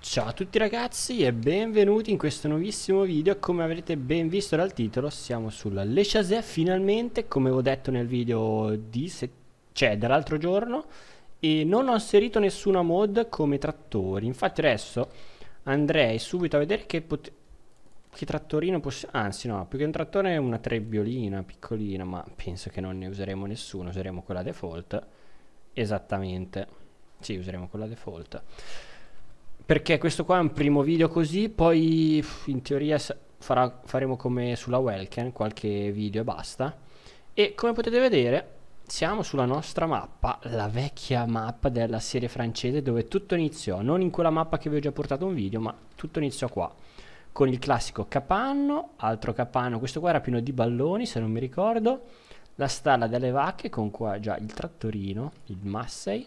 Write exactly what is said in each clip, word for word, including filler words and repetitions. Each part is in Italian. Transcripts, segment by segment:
Ciao a tutti ragazzi e benvenuti in questo nuovissimo video. Come avrete ben visto dal titolo, siamo sulla Le Chazet finalmente, come avevo detto nel video di se- cioè dell'altro giorno, e non ho inserito nessuna mod come trattori. Infatti adesso andrei subito a vedere che, pot- che trattorino possiamo... Anzi no, più che un trattore è una trebbiolina piccolina, ma penso che non ne useremo nessuno, useremo quella default. Esattamente, sì, useremo quella default. Perché questo qua è un primo video così, poi in teoria farà, faremo come sulla Welken, qualche video e basta. E come potete vedere siamo sulla nostra mappa, la vecchia mappa della serie francese dove tutto iniziò, non in quella mappa che vi ho già portato un video, ma tutto iniziò qua. Con il classico capanno, altro capanno, questo qua era pieno di balloni se non mi ricordo, la stalla delle vacche con qua già il trattorino, il Massey.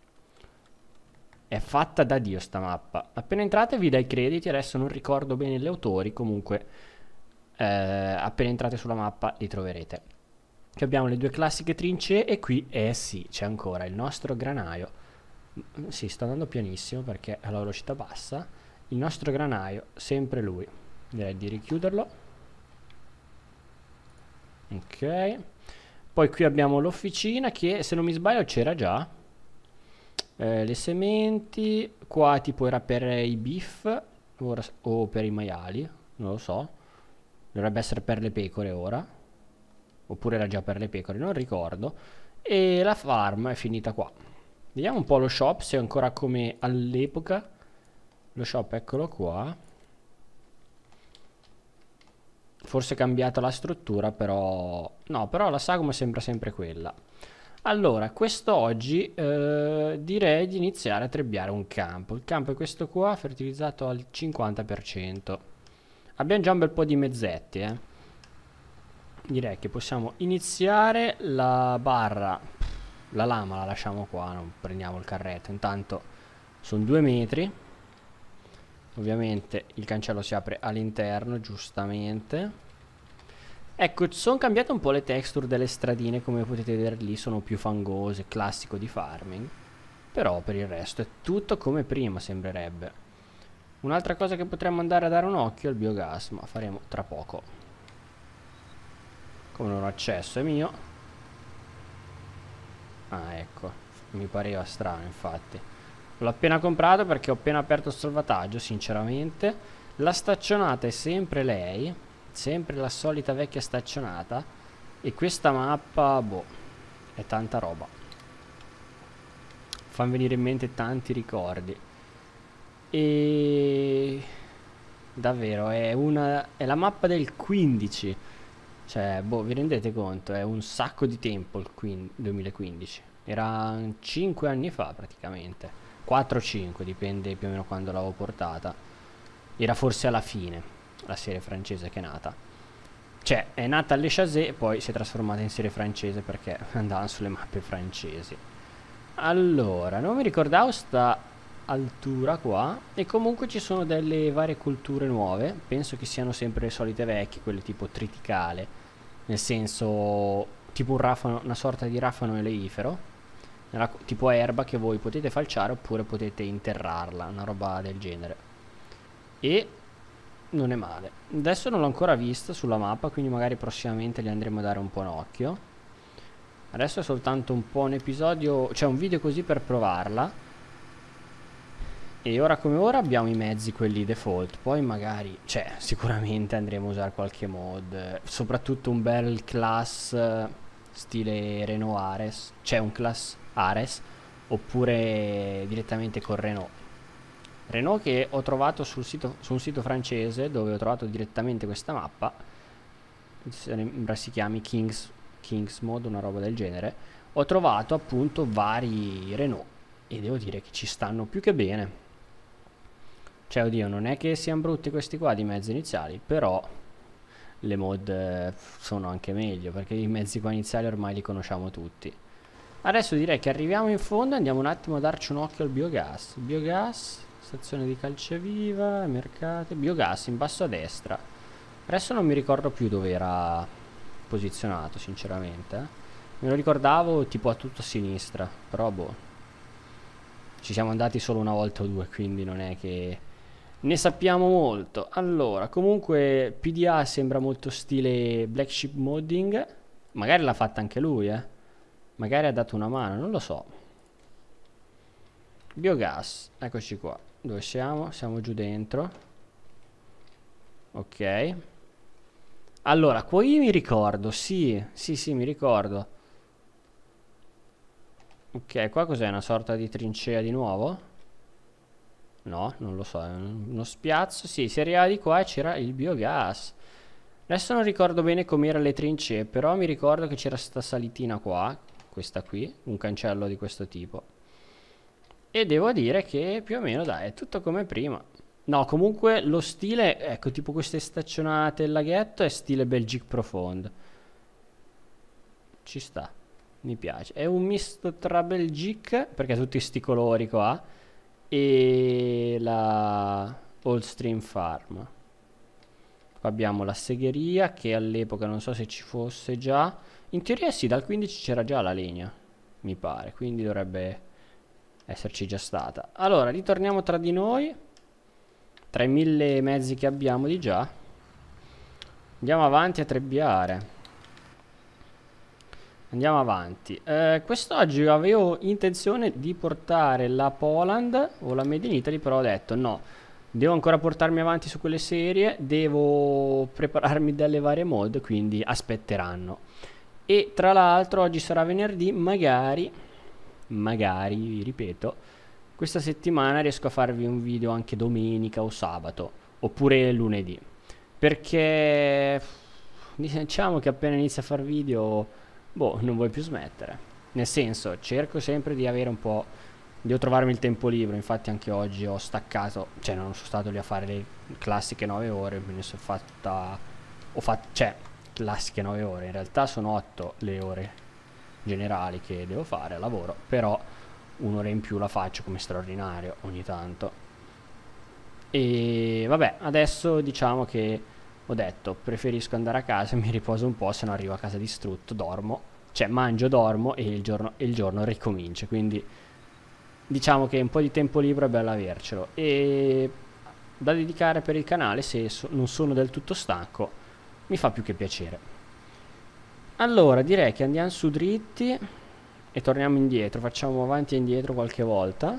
È fatta da Dio sta mappa. Appena entrate vi dai crediti, adesso non ricordo bene gli autori, comunque eh, appena entrate sulla mappa li troverete. Qui abbiamo le due classiche trincee e qui, eh sì, c'è ancora il nostro granaio. Sì, sto andando pianissimo perché è alla velocità bassa. Il nostro granaio, sempre lui. Direi di richiuderlo. Ok. Poi qui abbiamo l'officina che, se non mi sbaglio, c'era già. Eh, le sementi, qua tipo era per i beef ora, o per i maiali, non lo so. Dovrebbe essere per le pecore ora. Oppure era già per le pecore, non ricordo. E la farm è finita qua. Vediamo un po' lo shop, se è ancora come all'epoca. Lo shop eccolo qua. Forse è cambiata la struttura, però... No, però la sagoma sembra sempre quella. Allora, quest'oggi eh, direi di iniziare a trebbiare un campo. Il campo è questo qua, fertilizzato al cinquanta per cento. Abbiamo già un bel po' di mezzetti, eh. Direi che possiamo iniziare. La barra, la lama la lasciamo qua, non prendiamo il carretto. Intanto sono due metri. Ovviamente il cancello si apre all'interno, giustamente. Ecco, sono cambiate un po' le texture delle stradine, come potete vedere lì, sono più fangose, classico di farming. Però per il resto è tutto come prima, sembrerebbe. Un'altra cosa che potremmo andare a dare un occhio è il biogas, ma faremo tra poco. Come non ho accesso, è mio. Ah, ecco, mi pareva strano, infatti. L'ho appena comprato perché ho appena aperto il salvataggio, sinceramente. La staccionata è sempre lei, sempre la solita vecchia staccionata. E questa mappa, boh, è tanta roba. Fa venire in mente tanti ricordi. E... davvero, è una... è la mappa del quindici. Cioè, boh, vi rendete conto? È un sacco di tempo il quin- duemilaquindici. Era cinque anni fa praticamente. quattro cinque, dipende più o meno quando l'avevo portata. Era forse alla fine, la serie francese che è nata. Cioè, è nata alle Chazet e poi si è trasformata in serie francese perché andavano sulle mappe francesi. Allora, non mi ricordavo sta altura qua. E comunque ci sono delle varie culture nuove. Penso che siano sempre le solite vecchie, quelle tipo triticale. Nel senso, tipo un rafano, una sorta di rafano eleifero. Nella, tipo erba che voi potete falciare oppure potete interrarla, una roba del genere. E non è male. Adesso non l'ho ancora vista sulla mappa, quindi magari prossimamente gli andremo a dare un po' un occhio. Adesso è soltanto un po' un episodio, cioè un video così per provarla. E ora come ora abbiamo i mezzi quelli default. Poi magari, cioè sicuramente andremo a usare qualche mod. Soprattutto un bel class eh, stile Renault Ares. Cioè un class Ares. Oppure direttamente con Renault. Renault che ho trovato sul sito, su un sito francese dove ho trovato direttamente questa mappa. Sembra si chiami Kings, Kings Mod, una roba del genere. Ho trovato appunto vari Renault e devo dire che ci stanno più che bene. Cioè, oddio, non è che siano brutti questi qua di mezzi iniziali, però le mod eh, sono anche meglio, perché i mezzi qua iniziali ormai li conosciamo tutti. Adesso direi che arriviamo in fondo e andiamo un attimo a darci un occhio al biogas. Biogas, stazione di Calceviva, mercati, biogas in basso a destra. Adesso non mi ricordo più dove era posizionato, sinceramente. eh. Me lo ricordavo tipo a tutto a sinistra, però boh. Ci siamo andati solo una volta o due, quindi non è che Ne sappiamo molto. Allora, comunque P D A sembra molto stile Black Sheep Modding. Magari l'ha fatta anche lui, eh. Magari ha dato una mano, non lo so. Biogas, eccoci qua. Dove siamo? Siamo giù dentro. Ok. Allora, qui mi ricordo, sì, sì, sì, mi ricordo. Ok, qua cos'è? Una sorta di trincea di nuovo? No, non lo so, è uno spiazzo. Sì, si arrivava di qua e c'era il biogas. Adesso non ricordo bene com'erano le trincee, però mi ricordo che c'era sta salitina qua, questa qui, un cancello di questo tipo. E devo dire che più o meno, dai, è tutto come prima. No, comunque lo stile, ecco, tipo queste staccionate, il laghetto, è stile Belgique Profonde. Ci sta, mi piace. È un misto tra Belgique, perché ha tutti sti colori qua, e la Old Stream Farm. Qua abbiamo la segheria, che all'epoca non so se ci fosse già. In teoria sì, dal quindici c'era già la legna, mi pare, quindi dovrebbe esserci già stata. Allora, ritorniamo tra di noi, tra i mille mezzi che abbiamo di già. Andiamo avanti a trebbiare. Andiamo avanti. Eh, quest'oggi avevo intenzione di portare la Poland o la Made in Italy, però ho detto no, devo ancora portarmi avanti su quelle serie, devo prepararmi delle varie mod, quindi aspetteranno. E tra l'altro oggi sarà venerdì, magari, magari, ripeto, questa settimana riesco a farvi un video anche domenica o sabato, oppure lunedì. Perché diciamo che appena inizio a far video, boh, non vuoi più smettere. Nel senso, cerco sempre di avere un po'. Devo trovarmi il tempo libero. Infatti, anche oggi ho staccato. Cioè, non sono stato lì a fare le classiche nove ore. Me ne sono fatta. Ho fatto. Cioè, classiche nove ore. In realtà sono otto le ore generali che devo fare a lavoro. Però un'ora in più la faccio come straordinario ogni tanto. E vabbè, adesso diciamo che ho detto preferisco andare a casa, mi riposo un po', se no arrivo a casa distrutto, dormo, cioè mangio, dormo e il giorno, e il giorno ricomincia. Quindi diciamo che un po' di tempo libero è bello avercelo e da dedicare per il canale, se so- non sono del tutto stanco, mi fa più che piacere. Allora direi che andiamo su dritti e torniamo indietro, facciamo avanti e indietro qualche volta.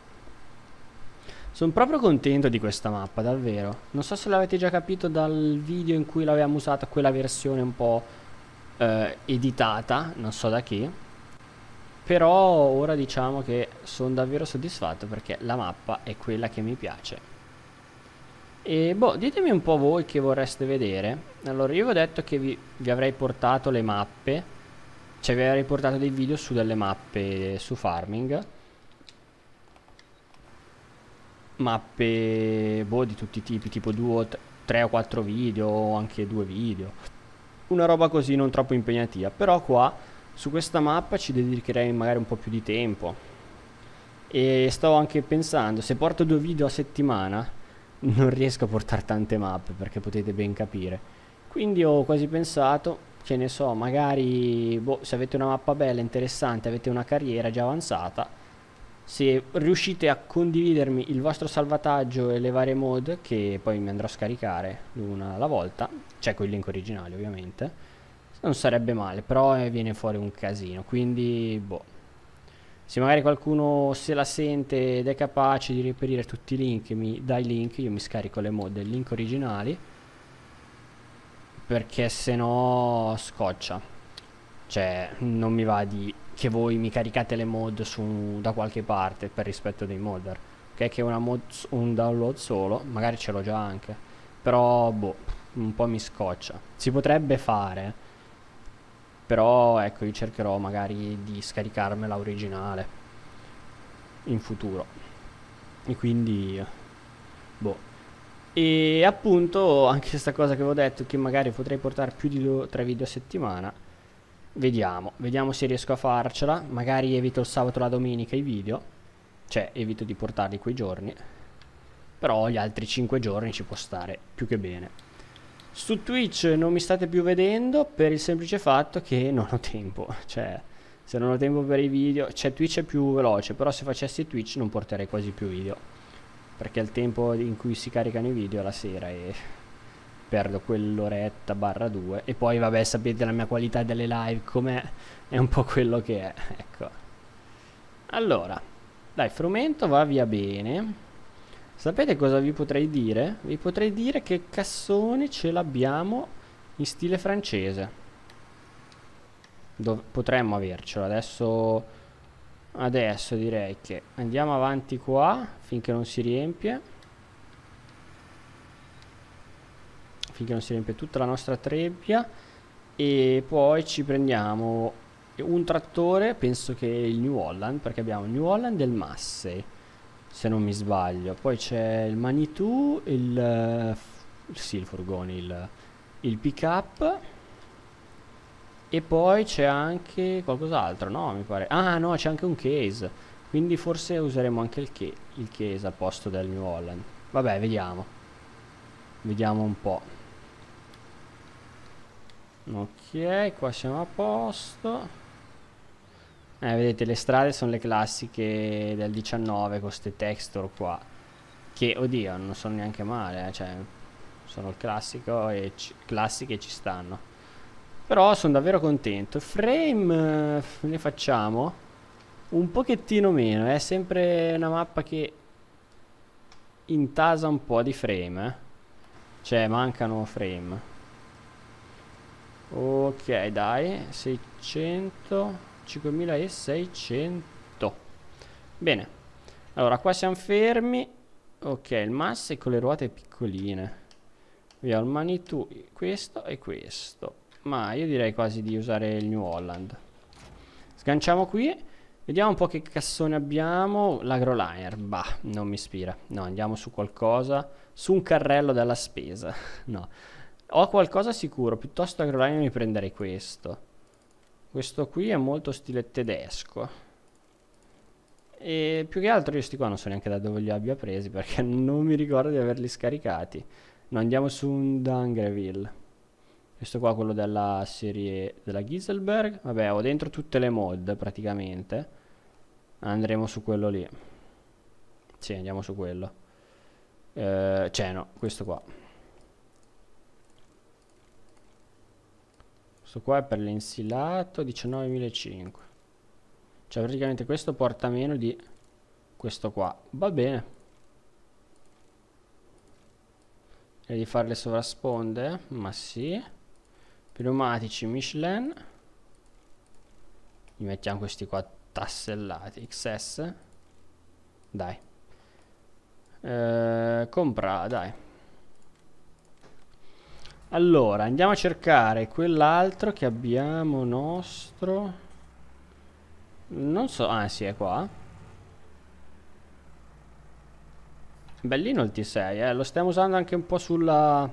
Sono proprio contento di questa mappa, davvero. Non so se l'avete già capito dal video in cui l'avevamo usata, quella versione un po' eh, editata, non so da chi. Però ora diciamo che sono davvero soddisfatto perché la mappa è quella che mi piace. E boh, ditemi un po' voi che vorreste vedere. Allora, io vi ho detto che vi, vi avrei portato le mappe, cioè vi avrei portato dei video su delle mappe su farming. Mappe, boh, di tutti i tipi, tipo due, tre o quattro video, o anche due video. Una roba così non troppo impegnativa. Però qua, su questa mappa, ci dedicherei magari un po' più di tempo. E sto anche pensando, se porto due video a settimana, non riesco a portare tante mappe, perché potete ben capire. Quindi ho quasi pensato, che ne so, magari, boh, se avete una mappa bella, interessante, avete una carriera già avanzata, se riuscite a condividermi il vostro salvataggio e le varie mod, che poi mi andrò a scaricare una alla volta, cioè con il link originale ovviamente, non sarebbe male, però eh, viene fuori un casino, quindi boh. Se magari qualcuno se la sente ed è capace di reperire tutti i link, mi dà i link, io mi scarico le mod e i link originali, perché se no scoccia. Cioè, non mi va di che voi mi caricate le mod su, da qualche parte per rispetto dei modder. Ok, che una mod, un download solo, magari ce l'ho già anche. Però, boh, un po' mi scoccia. Si potrebbe fare, però ecco, io cercherò magari di scaricarmela originale in futuro. E quindi, boh. E appunto, anche questa cosa che avevo detto, che magari potrei portare più di due, tre video a settimana. Vediamo, vediamo se riesco a farcela. Magari evito il sabato e la domenica i video, cioè evito di portarli quei giorni. Però gli altri cinque giorni ci può stare più che bene. Su Twitch non mi state più vedendo per il semplice fatto che non ho tempo. Cioè, se non ho tempo per i video, cioè Twitch è più veloce, però se facessi Twitch non porterei quasi più video. perché il tempo in cui si caricano i video è la sera e perdo quell'oretta barra due. E poi vabbè, sapete la mia qualità delle live com'è, è un po' quello che è, ecco. Allora, dai, frumento va via bene. Sapete cosa vi potrei dire? Vi potrei dire che cassone ce l'abbiamo in stile francese. Dov- potremmo avercelo. Adesso, adesso direi che andiamo avanti qua finché non si riempie. Finché non si riempie tutta la nostra trebbia. E poi ci prendiamo un trattore, penso che il New Holland, perché abbiamo il New Holland e il Massey, se non mi sbaglio. Poi c'è il Manitou, il, eh, f- sì, il furgone, il, il pick up. E poi c'è anche qualcos'altro, no? Mi pare. Ah, no, c'è anche un case. Quindi forse useremo anche il, che- il case al posto del New Holland. Vabbè, vediamo. Vediamo un po'. Ok, qua siamo a posto. Eh, vedete, le strade sono le classiche del diciannove con queste texture qua. Che, oddio, non sono neanche male, eh, cioè, sono il classico e ci, classiche ci stanno. Però sono davvero contento. Frame eh, ne facciamo un pochettino meno. È sempre una mappa che intasa un po' di frame. eh. Cioè, mancano frame. Ok, dai, seicento, cinquemilaseicento. Bene. Allora, qua siamo fermi. Ok, il Massey con le ruote piccoline. Via il Manitou, questo e questo. Ma io direi quasi di usare il New Holland. Sganciamo qui. Vediamo un po' che cassone abbiamo. L'Agroliner, bah, non mi ispira. No, andiamo su qualcosa. Su un carrello della spesa. No. Ho qualcosa sicuro. Piuttosto Agroliner mi prenderei questo. Questo qui è molto stile tedesco. E più che altro io sti qua non so neanche da dove li abbia presi, perché non mi ricordo di averli scaricati. No, andiamo su un Dungreville. Questo qua è quello della serie della Giselberg. Vabbè, ho dentro tutte le mod praticamente. Andremo su quello lì. Sì, andiamo su quello. Eh, cioè no, questo qua. Questo qua è per l'insilato, diciannovemilacinquecento. Cioè praticamente questo porta meno di questo qua. Va bene. E di fare le sovrasponde? Ma sì. Pneumatici Michelin. Gli mettiamo questi qua tassellati. X S. Dai. Eh, compra, dai. Allora, andiamo a cercare quell'altro che abbiamo nostro. Non so, ah sì, è qua. Bellino il T sei, eh. Lo stiamo usando anche un po' sulla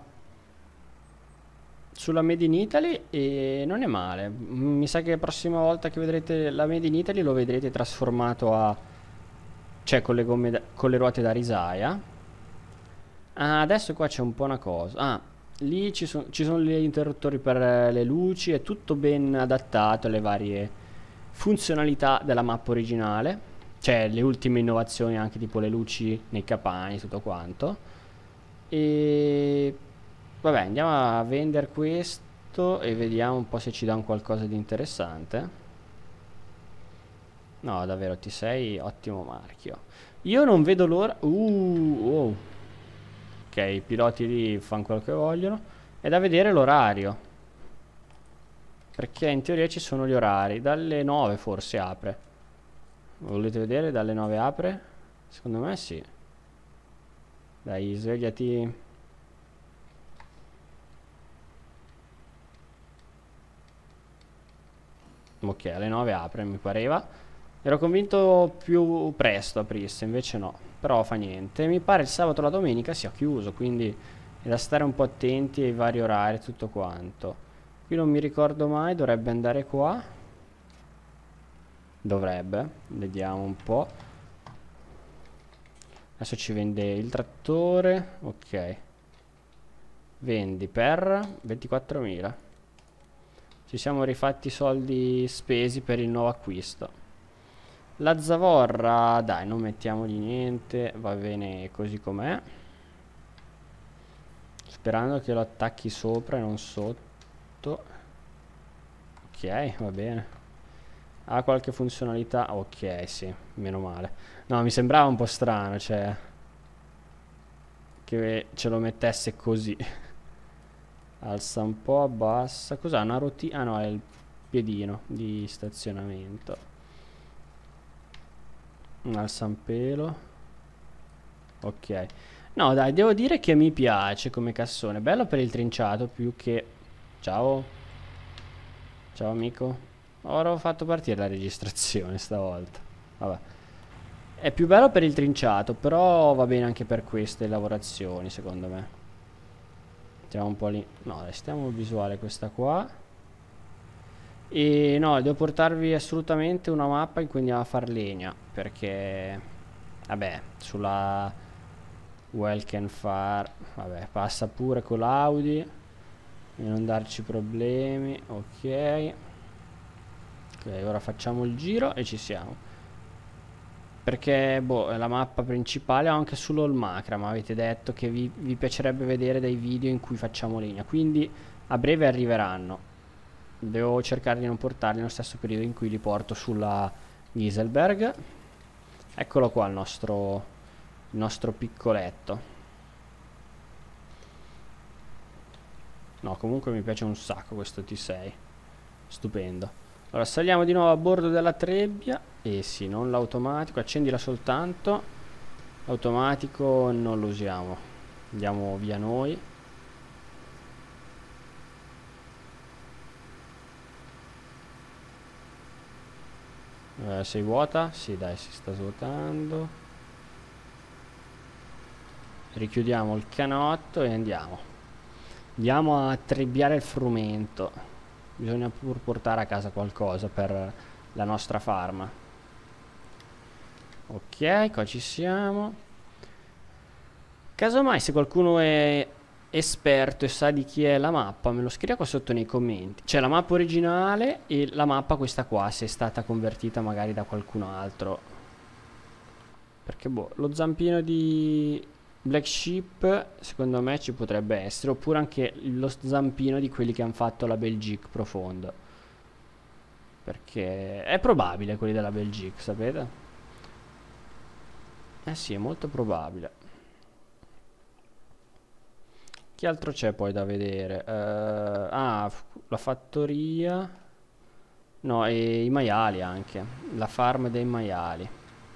sulla Made in Italy e non è male. Mi sa che la prossima volta che vedrete la Made in Italy lo vedrete trasformato a, cioè con le gomme da- con le ruote da risaia. Ah, adesso qua c'è un po' una cosa. Ah, lì ci, son- ci sono gli interruttori per eh, le luci, è tutto ben adattato alle varie funzionalità della mappa originale. Cioè le ultime innovazioni anche tipo le luci nei capani, tutto quanto. E vabbè, andiamo a vendere questo e vediamo un po' se ci dà un qualcosa di interessante. No, davvero, T sei, ottimo marchio. Io non vedo l'ora. Uh, wow. Ok, i piloti lì fanno quello che vogliono. È da vedere l'orario. Perché in teoria ci sono gli orari. Dalle nove forse apre. Volete vedere? Dalle nove apre? Secondo me sì. Dai, svegliati. Ok, alle nove apre, mi pareva. Ero convinto più presto aprisse, invece no. Però fa niente. Mi pare il sabato e la domenica sia chiuso, quindi è da stare un po' attenti ai vari orari e tutto quanto. Qui non mi ricordo mai, dovrebbe andare qua. Dovrebbe, vediamo un po'. Adesso ci vende il trattore, ok. Vendi per ventiquattromila. Ci siamo rifatti i soldi spesi per il nuovo acquisto. La zavorra, dai, non mettiamogli niente, va bene così com'è. Sperando che lo attacchi sopra e non sotto. Ok, va bene. Ha qualche funzionalità? Ok, sì, meno male. No, mi sembrava un po' strano, cioè, che ce lo mettesse così. Alza un po', abbassa. Cos'ha? Una rotina? Ah no, è il piedino di stazionamento. Alza un pelo. Ok. No, dai, devo dire che mi piace come cassone. Bello per il trinciato più che... Ciao. Ciao amico. Ora ho fatto partire la registrazione stavolta. Vabbè. È più bello per il trinciato, però va bene anche per queste lavorazioni, secondo me. Stiamo un po' lì. No, dai, stiamo visuale questa qua. E no, devo portarvi assolutamente una mappa in cui andiamo a far legna. Perché, vabbè, sulla Well can far, vabbè, passa pure con l'Audi e non darci problemi. Ok. Ok, ora facciamo il giro e ci siamo. Perché, boh, la mappa principale ho anche sull'Olmacra, ma avete detto che vi, vi piacerebbe vedere dei video in cui facciamo legna. Quindi a breve arriveranno. Devo cercare di non portarli nello stesso periodo in cui li porto sulla Gieselberg. Eccolo qua il nostro, il nostro piccoletto. No, comunque mi piace un sacco questo T sei. Stupendo. Allora saliamo di nuovo a bordo della trebbia. E sì, non l'automatico, accendila soltanto. L'automatico non lo usiamo. Andiamo via noi. Eh, sei vuota? Sì, dai, si sta svuotando. Richiudiamo il canotto e andiamo. Andiamo a trebbiare il frumento. Bisogna pur portare a casa qualcosa per la nostra farma. Ok, qua ci siamo. Casomai se qualcuno è esperto e sa di chi è la mappa, me lo scriva qua sotto nei commenti. C'è la mappa originale e la mappa questa qua, se è stata convertita magari da qualcun altro. Perché boh, lo zampino di Black Sheep secondo me ci potrebbe essere. Oppure anche lo zampino di quelli che hanno fatto la Belgique profonda. Perché è probabile quelli della Belgique, sapete? Eh sì, è molto probabile. Che altro c'è poi da vedere? Uh, ah, la fattoria. No, e i maiali anche. La farm dei maiali.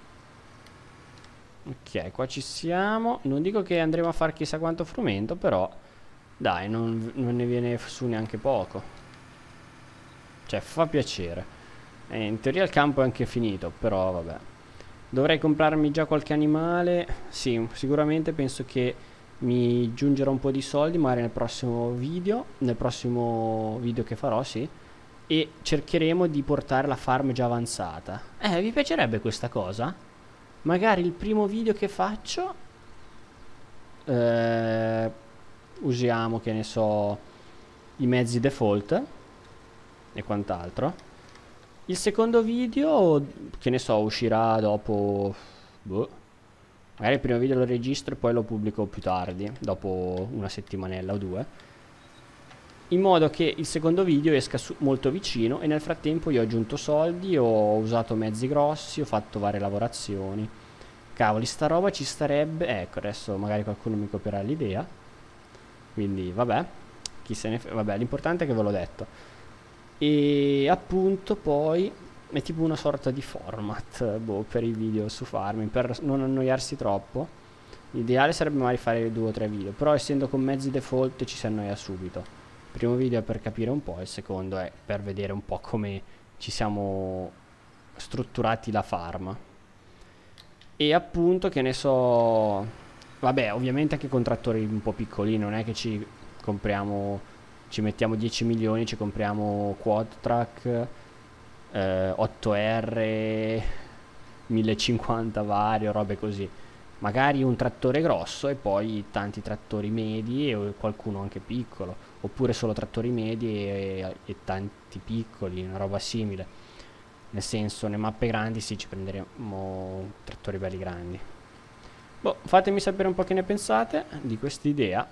Ok, qua ci siamo. Non dico che andremo a fare chissà quanto frumento, però dai, non, non ne viene su neanche poco. Cioè, fa piacere. Eh, in teoria il campo è anche finito, però vabbè. Dovrei comprarmi già qualche animale. Sì, sicuramente penso che mi giungerà un po' di soldi magari nel prossimo video. Nel prossimo video che farò, sì. E cercheremo di portare la farm già avanzata. Eh, vi piacerebbe questa cosa? Magari il primo video che faccio eh, usiamo, che ne so, i mezzi default e quant'altro. Il secondo video, che ne so, uscirà dopo, boh, magari il primo video lo registro e poi lo pubblico più tardi, dopo una settimanella o due, in modo che il secondo video esca molto vicino e nel frattempo io ho aggiunto soldi, ho usato mezzi grossi, ho fatto varie lavorazioni. Cavoli, sta roba ci starebbe. Ecco, adesso magari qualcuno mi copierà l'idea. Quindi, vabbè, chi se ne frega. Vabbè, l'importante è che ve l'ho detto. E appunto poi è tipo una sorta di format, boh, per i video su farming, per non annoiarsi troppo. L'ideale sarebbe magari fare due o tre video, però essendo con mezzi default ci si annoia subito. Il primo video è per capire un po', il secondo è per vedere un po' come ci siamo strutturati la farm. E appunto, che ne so, vabbè, ovviamente anche con trattori un po' piccoli, non è che ci compriamo, ci mettiamo dieci milioni, ci compriamo Quadtrack, eh, otto R, mille cinquanta vario, robe così. Magari un trattore grosso e poi tanti trattori medi e qualcuno anche piccolo, oppure solo trattori medi e, e tanti piccoli, una roba simile. Nel senso, nelle mappe grandi sì, ci prenderemo trattori belli grandi. Boh, fatemi sapere un po' che ne pensate di quest'idea.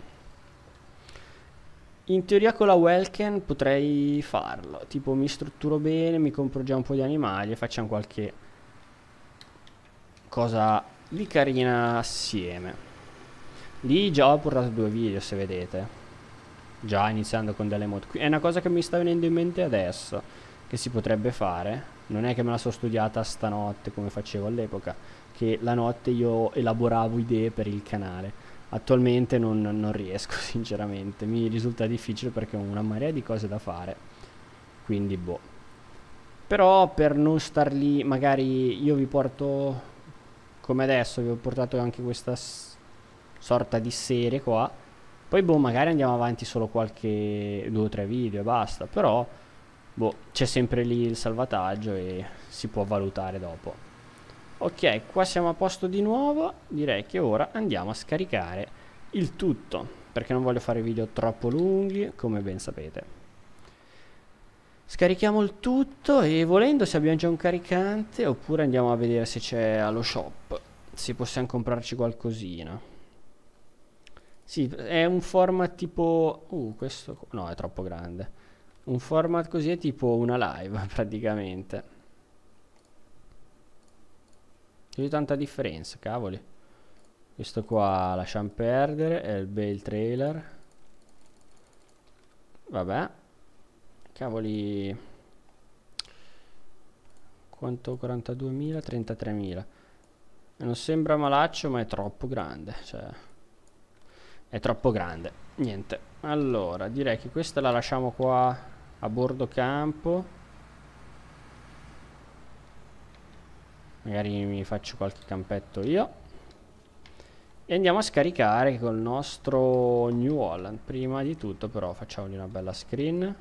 In teoria con la Welken potrei farlo. Tipo mi strutturo bene, mi compro già un po' di animali e facciamo qualche cosa di carina assieme. Lì già ho portato due video, se vedete. Già iniziando con delle mod. È una cosa che mi sta venendo in mente adesso, che si potrebbe fare. Non è che me la sono studiata stanotte come facevo all'epoca, che la notte io elaboravo idee per il canale. Attualmente non, non riesco, sinceramente. Mi risulta difficile perché ho una marea di cose da fare. Quindi boh. Però per non star lì, magari io vi porto, come adesso, vi ho portato anche questa sorta di serie qua. Poi boh, magari andiamo avanti solo qualche due o tre video e basta. Però boh, c'è sempre lì il salvataggio e si può valutare dopo. Ok, qua siamo a posto di nuovo. Direi che ora andiamo a scaricare il tutto, perché non voglio fare video troppo lunghi, come ben sapete. Scarichiamo il tutto e volendo, se abbiamo già un caricante, oppure andiamo a vedere se c'è allo shop, se possiamo comprarci qualcosina. Sì, è un format tipo... Uh, questo... No, è troppo grande. Un format così è tipo una live, praticamente. C'è tanta differenza, cavoli. Questo qua lasciamo perdere, è il bel trailer. Vabbè. Cavoli. Quanto? quarantaduemila, trentatremila. Non sembra malaccio, ma è troppo grande. Cioè, è troppo grande. Niente. Allora, direi che questa la lasciamo qua a bordo campo. Magari mi faccio qualche campetto io. E andiamo a scaricare col nostro New Holland. Prima di tutto però facciamogli una bella screen,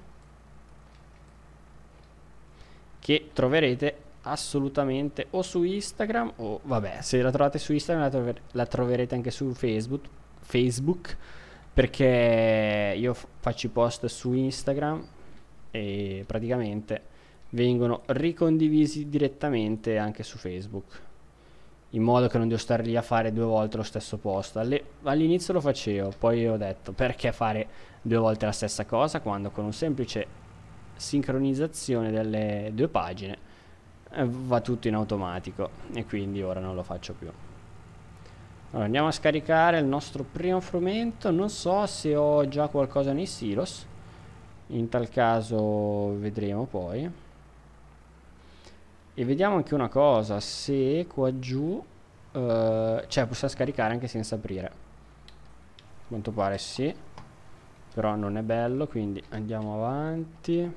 che troverete assolutamente o su Instagram o vabbè, se la trovate su Instagram la, trover la troverete anche su Facebook, Facebook perché io faccio i post su Instagram e praticamente vengono ricondivisi direttamente anche su Facebook, in modo che non devo stare lì a fare due volte lo stesso post. All'inizio lo facevo, poi ho detto perché fare due volte la stessa cosa quando con un semplice sincronizzazione delle due pagine eh, va tutto in automatico, e quindi ora non lo faccio più. Allora andiamo a scaricare il nostro primo frumento. Non so se ho già qualcosa nei silos, in tal caso vedremo poi. E vediamo anche una cosa, se qua giù uh, cioè possiamo scaricare anche senza aprire. A quanto pare sì, però non è bello, quindi andiamo avanti.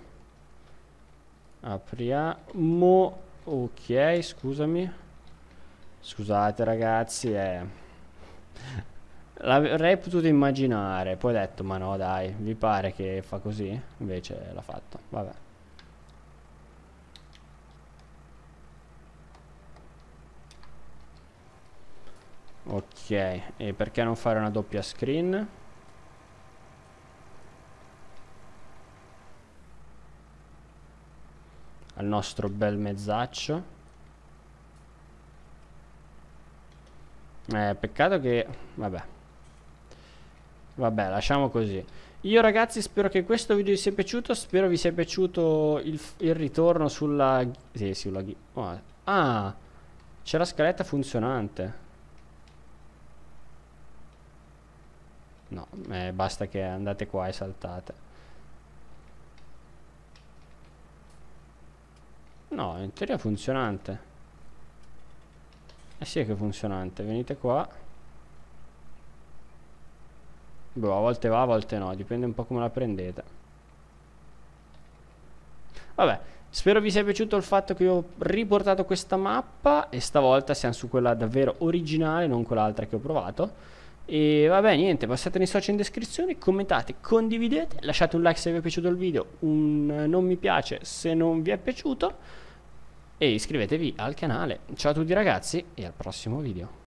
Apriamo. Ok, scusami. Scusate ragazzi, è... l'avrei potuto immaginare. Poi ho detto, ma no dai, vi pare che fa così? Invece l'ha fatto, vabbè. Ok, e perché non fare una doppia screen? Al nostro bel mezzaccio. Eh, peccato che... vabbè. Vabbè, lasciamo così. Io ragazzi spero che questo video vi sia piaciuto. Spero vi sia piaciuto il, il ritorno sulla... Sì, sulla... Oh, ah, c'è la scaletta funzionante. No, eh, basta che andate qua e saltate. No, in teoria è funzionante. Eh sì che è funzionante. Venite qua. Boh, a volte va, a volte no. Dipende un po' come la prendete. Vabbè, spero vi sia piaciuto il fatto che ho riportato questa mappa. E stavolta siamo su quella davvero originale, non quell'altra che ho provato. E vabbè, niente, passate nei social in descrizione, commentate, condividete, lasciate un like se vi è piaciuto il video, un non mi piace se non vi è piaciuto e iscrivetevi al canale. Ciao a tutti ragazzi e al prossimo video.